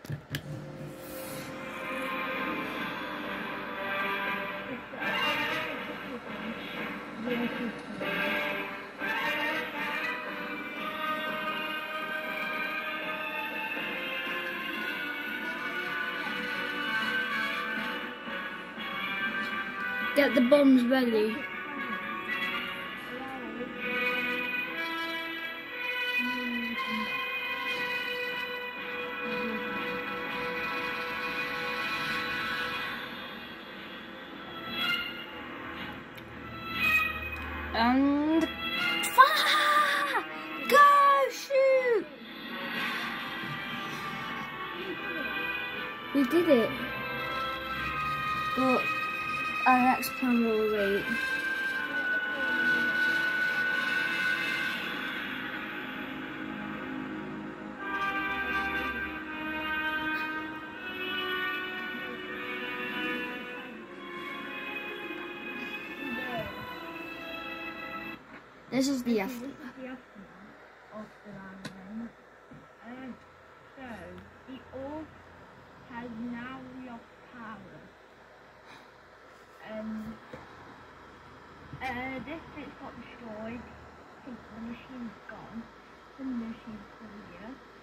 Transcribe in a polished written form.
Get the bombs ready. And fire! Go shoot! We did it. But our next plan will wait. This is the aftermath. Of the landing. So the orb has now lost power. This bit's got destroyed. I think the machine's gone. The machine's still here.